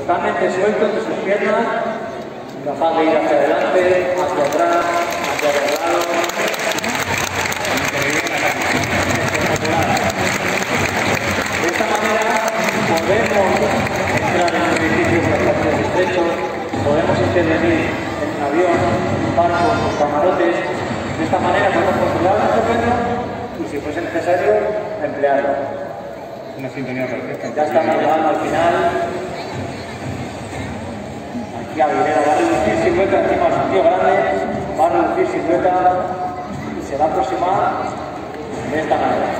totalmente suelto de sus piernas, capaz de ir hacia adelante, hacia atrás, hacia el lado. De esta manera podemos entrar en un edificio con espacios estrechos, podemos intervenir en un avión, barcos o camarotes. De esta manera podemos controlar nuestro perro y, si fuese necesario, emplearlo. Una sintonía perfecta. Ya estamos llegando al final. Aquí Aguilera va a reducir silueta encima del sentido grande, va a reducir silueta y se va a aproximar de esta manera.